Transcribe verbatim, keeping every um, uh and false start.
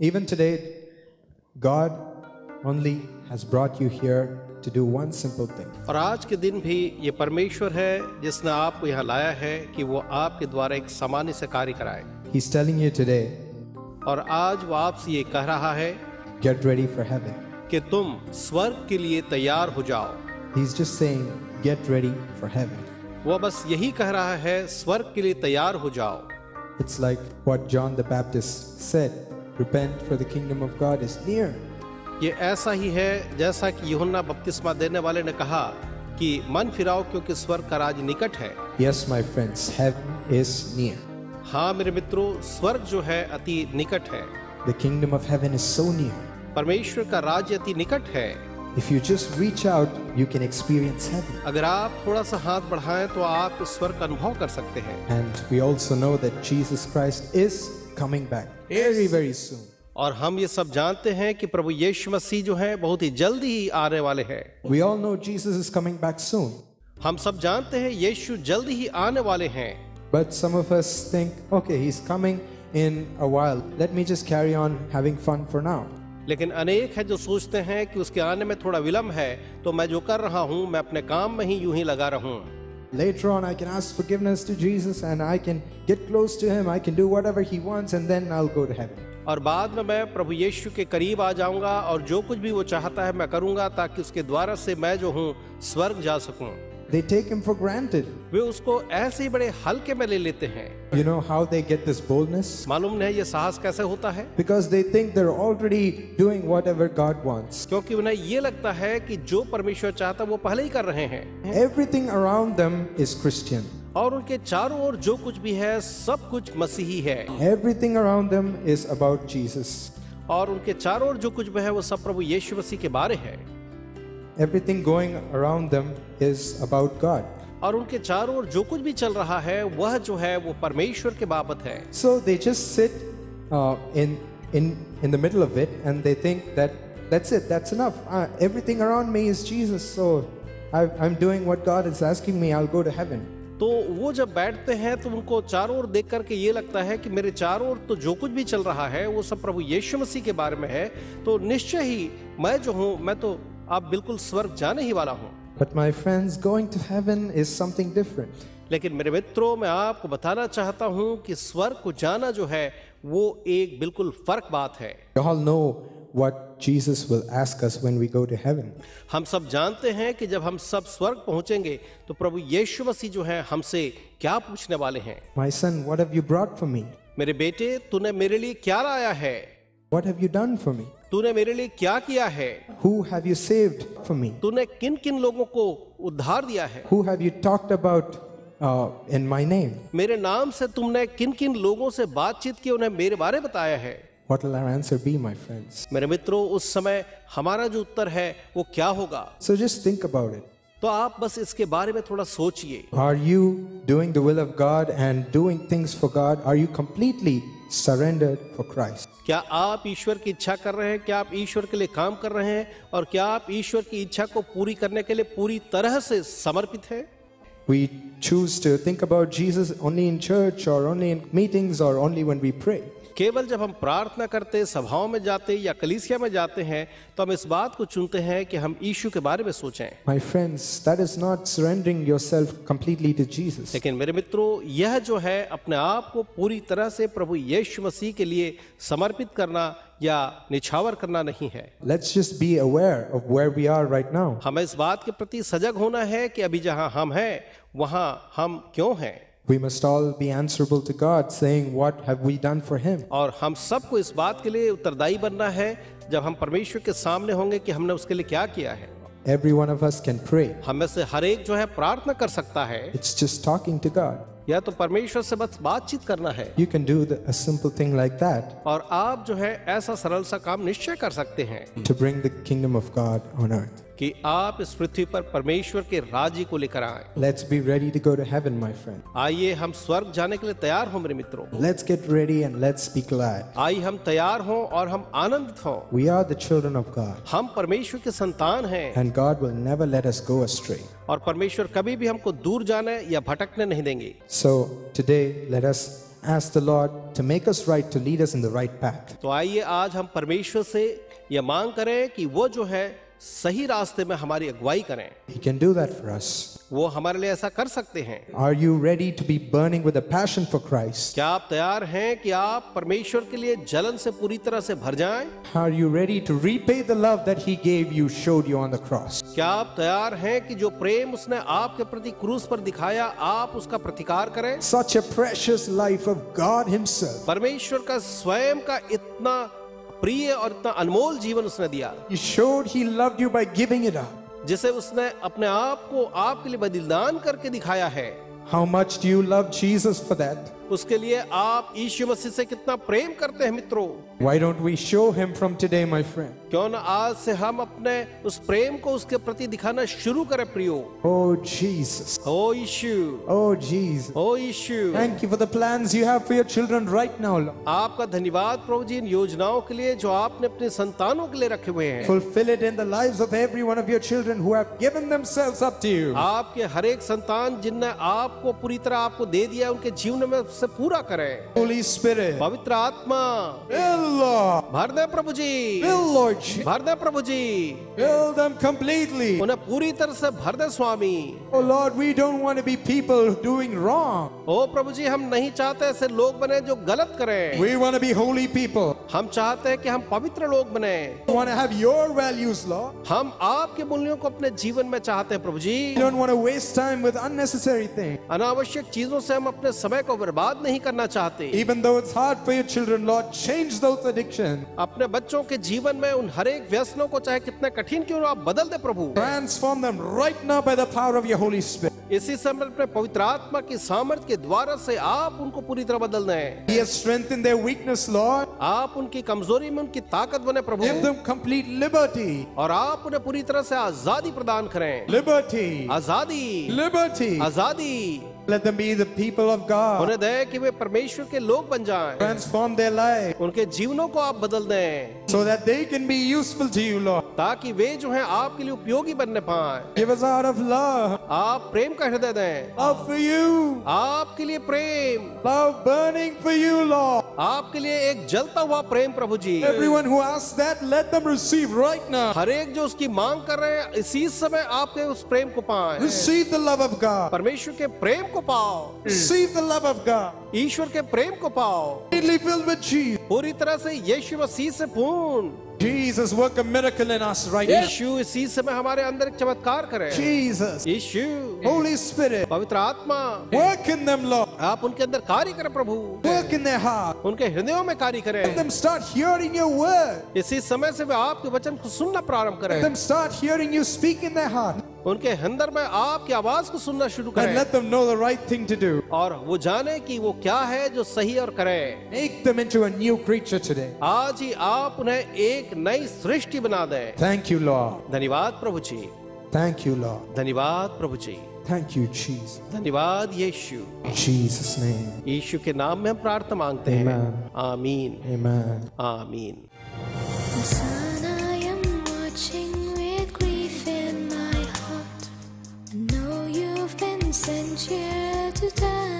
Even today, God only has brought you here to do one simple thing. और आज के दिन भी ये परमेश्वर है जिसने आपको यहाँ लाया है कि वो आपके द्वारा एक सामान्य से कार्य कराए। He's telling you today, और आज वो आपसे ये कह रहा है get ready for heaven. कि तुम स्वर्ग के लिए तैयार हो जाओ। He's just saying, get ready for heaven. वो बस यही कह रहा है स्वर्ग के लिए तैयार हो जाओ। It's like what John the Baptist said, repent for the kingdom of God is near. ये ऐसा ही है जैसा कि यूहन्ना बपतिस्मा देने वाले ने कहा कि मन फिराओ क्योंकि स्वर्ग का राज निकट है। Yes, my friends, heaven is near. हाँ मेरे मित्रों, स्वर्ग जो है अति निकट है। The kingdom of heaven is so near. परमेश्वर का राज्य अति निकट है। If you just reach out, you can experience heaven. अगर आप थोड़ा सा हाथ बढ़ाएं तो आप स्वर्ग का अनुभव कर सकते हैं। And we also know that Jesus Christ is coming back very, very soon. और हम ये सब जानते हैं कि प्रभु यीशु मसीह जो है बहुत ही जल्दी ही आने वाले हैं। We all know Jesus is coming back soon. हम सब जानते हैं यीशु जल्दी ही आने वाले हैं। But some of us think, okay, he's coming in a while. Let me just carry on having fun for now. लेकिन अनेक है जो सोचते हैं कि उसके आने में थोड़ा विलंब है, तो मैं जो कर रहा हूँ मैं अपने काम में ही यूं ही लगा रहूं। Later on, I can ask forgiveness to Jesus and I can get close to him. I can do whatever he wants and then I'll go to heaven. और बाद में मैं प्रभु यीशु के करीब आ जाऊंगा और जो कुछ भी वो चाहता है मैं करूंगा ताकि उसके द्वारा से मैं जो हूँ स्वर्ग जा सकूं। They take him for granted. वे उसको ऐसे ही बड़े हल्के में ले लेते हैं। You know how they get this boldness? मालूम नहीं ये साहस कैसे होता है? Because they think they're already doing whatever God wants. क्योंकि उन्हें ये लगता है कि जो परमेश्वर चाहता है वो पहले ही कर रहे हैं। Everything around them is Christian. और उनके चारों ओर जो कुछ भी है सब कुछ मसीही है। Everything around them is about Jesus. और उनके चारों ओर जो कुछ भी है वो सब प्रभु यीशु मसीह के बारे है। Everything going around them is about God. और उनके चारों ओर जो कुछ भी चल रहा है वह जो है वो परमेश्वर के बाबत है। So they just sit uh, in in in the middle of it and they think that that's it, that's enough. Uh, everything around me is Jesus, so I, I'm doing what God is asking me. I'll go to heaven. तो वो जब बैठते हैं तो उनको चारों ओर देख करके ये लगता है कि मेरे चारों ओर तो जो कुछ भी चल रहा है वो सब प्रभु यीशु मसीह के बारे में है, तो निश्चय ही मैं जो हूँ मैं तो आप बिल्कुल स्वर्ग जाने ही वाला हूँ। But my friends, going to heaven is something different. लेकिन मेरे मित्रों मैं आपको बताना चाहता हूँ कि स्वर्ग को जाना जो है वो एक बिल्कुल फर्क बात है। You all know what Jesus will ask us when we go to heaven. हम सब जानते हैं कि जब हम सब स्वर्ग पहुंचेंगे तो प्रभु यीशु मसीह जो है हमसे क्या पूछने वाले हैं। My son, what have you brought for me? मेरे बेटे तूने मेरे लिए क्या लाया है? What have you done for me? तूने मेरे लिए क्या किया है? Who have you saved for me? तूने किन किन लोगों को उद्धार दिया है? Who have you talked about uh, in my name? मेरे नाम से तुमने किन किन लोगों से बातचीत की, उन्हें मेरे बारे बताया है? What will our answer be, my friends? मेरे मित्रों उस समय हमारा जो उत्तर है वो क्या होगा? So just think about it. तो आप बस इसके बारे में थोड़ा सोचिए। Are you doing the will of God and doing things for God? Are you completely surrendered for Christ? क्या आप ईश्वर की इच्छा कर रहे हैं? क्या आप ईश्वर के लिए काम कर रहे हैं? और क्या आप ईश्वर की इच्छा को पूरी करने के लिए पूरी तरह से समर्पित हैं? We choose to think about Jesus only in church or only in meetings or only when we pray. केवल जब हम प्रार्थना करते, सभाओं में जाते या कलीसिया में जाते हैं तो हम इस बात को चुनते हैं कि हम यीशु के बारे में सोचें। My friends, that is not surrendering yourself completely to Jesus. लेकिन मेरे मित्रों यह जो है अपने आप को पूरी तरह से प्रभु यीशु मसीह के लिए समर्पित करना या निछावर करना नहीं है। Let's just be aware of where we are right now. हमें इस बात के प्रति सजग होना है कि अभी जहां हम हैं वहां हम क्यों हैं। We must all be answerable to God, saying, what have we done for him? और हम सबको इस बात के लिए उत्तरदायी बनना है जब हम परमेश्वर के सामने होंगे कि हमने उसके लिए क्या किया है। Every one of us can pray. हम में से हर एक जो है प्रार्थना कर सकता है। It's just talking to God. या तो परमेश्वर से बस बातचीत करना है। You can do the, a simple thing like that. और आप जो है ऐसा सरल सा काम निश्चय कर सकते हैं To bring the kingdom of God on earth. कि आप इस पृथ्वी पर परमेश्वर के राज्य को लेकर आए। Let's be ready to go to heaven, my friend. आइए हम स्वर्ग जाने के लिए तैयार हो मेरे मित्रों। Let's get ready and let's be glad. आइए हम तैयार हों और हम आनंदित हों। We are the children of God. हम परमेश्वर के संतान हैं। And God will never let us go astray. और परमेश्वर कभी भी हमको दूर जाने या भटकने नहीं देंगे। So today, let us ask the Lord to make us right, to lead us in the right path. तो आइए आज हम परमेश्वर से यह मांग करें कि वो जो है सही रास्ते में हमारी अगुवाई करें। He can do that for us. वो हमारे लिए ऐसा कर सकते हैं। Are you ready to be burning with a passion for Christ? क्या आप तैयार हैं कि आप परमेश्वर के लिए जलन से पूरी तरह से भर जाएं? Are you ready to repay the love that He gave you, showed you on the cross? क्या आप तैयार हैं कि जो प्रेम उसने आपके प्रति क्रूस पर दिखाया आप उसका प्रतिकार करें? Such a precious life of God Himself. परमेश्वर का स्वयं का इतना प्रिय और इतना अनमोल जीवन उसने दिया, He showed He loved you by giving it up. जिसे उसने अपने आप को आपके लिए बलिदान करके दिखाया है। How much do you love Jesus for that? उसके लिए आप यीशु मसीह से कितना प्रेम करते हैं मित्रों। Why don't we show Him from today, my friend? क्यों ना आज से हम अपने उस प्रेम को उसके प्रति दिखाना शुरू करें प्रियो। Oh Jesus. O Yeshu, Oh Jesus. O Yeshu, Thank you for the plans you have for your children right now, Lord. आपका धन्यवाद प्रभु जी इन योजनाओं के लिए जो आपने अपने संतानों के लिए रखे हुए हैं। Fulfill it in the lives of every one of your children who have given themselves up to you. आपके हर एक संतान जिनने आपको पूरी तरह आपको दे दिया उनके जीवन में से पूरा करें। Holy Spirit. पवित्र आत्मा Fill, Lord. भर दे प्रभु जी, Fill, Lord. Jesus. भर दे प्रभु जी, Fill them completely. उन्हें पूरी तरह से भर दे स्वामी। Oh Lord, we don't want to be people doing wrong. ओ प्रभु जी हम नहीं चाहते ऐसे लोग बने जो गलत करें। We want to be holy people. हम चाहते हैं कि हम पवित्र लोग बने। We want to have your values, Lord. हम आपके मूल्यों को अपने जीवन में चाहते हैं प्रभु जी। We don't want to waste time with unnecessary things. अनावश्यक चीजों से हम अपने समय को बर्बाद नहीं करना चाहते। Even though it's hard for your children, Lord, change those addictions. अपने बच्चों के जीवन में उन हर एक व्यसनों को चाहे कितने कठिन क्यों ना आप बदल दे प्रभु। Transform them right now by the power of your Holy Spirit. इसी समय अपने पवित्र आत्मा की सामर्थ्य के द्वारा से आप उनको पूरी तरह बदल दें। Be a strength in their weakness, Lord. आप उनकी कमजोरी में उनकी ताकत बने प्रभु। Give them complete liberty. और आप उन्हें पूरी तरह से आजादी प्रदान करें। Liberty. आजादी, Liberty. आजादी। Let them be the people of God. उन्हें दे कि वे परमेश्वर के लोग बन जाएं। Transform their life उनके जीवनों को आप बदल दें so that they can be useful to you, Lord. ताकि वे जो हैं आपके लिए उपयोगी बनने पाएं। Give us out of love. आप प्रेम का हृदय दें। Love for you. आपके लिए प्रेम, Love burning for you, Lord. आपके लिए एक जलता हुआ प्रेम प्रभु जी। Everyone who asks that, let them receive right now. हर एक जो उसकी मांग कर रहे हैं इसी समय आपके उस प्रेम को पाएं। Receive the love of God. परमेश्वर के प्रेम को पाओ, Receive the love of God. ईश्वर के प्रेम को पाओ, Completely filled with Jesus. पूरी तरह से यीशु मसीह से पूर्ण। Jesus, work a miracle in us right now. यीशु इसी समय हमारे अंदर एक चमत्कार करे। Jesus. यीशु, Holy Spirit. पवित्र आत्मा, Work in them, Lord. आप उनके अंदर कार्य करें प्रभु। Work in their heart. उनके हृदयों में कार्य Let करें। them start hearing your word. इसी समय से वे आपके वचन को सुनना प्रारंभ Let करें। them start hearing you speak in their heart. उनके अंदर में आपकी आवाज को सुनना शुरू And करें let them know the right thing to do. और वो जाने कि वो क्या है जो सही और करे। Make them into a new creature today. आज ही आप उन्हें एक नई सृष्टि बना दें। Thank you, Lord. धन्यवाद प्रभु जी, Thank you, Lord. धन्यवाद प्रभु जी, Thank you, Jesus. धन्यवाद यीशु। In Jesus' name. यीशु के नाम में हम प्रार्थना मांगते हैं। Amen. आमीन, Amen. आमीन। Son, I am watching with grief in my heart. I know you've been sent here to die.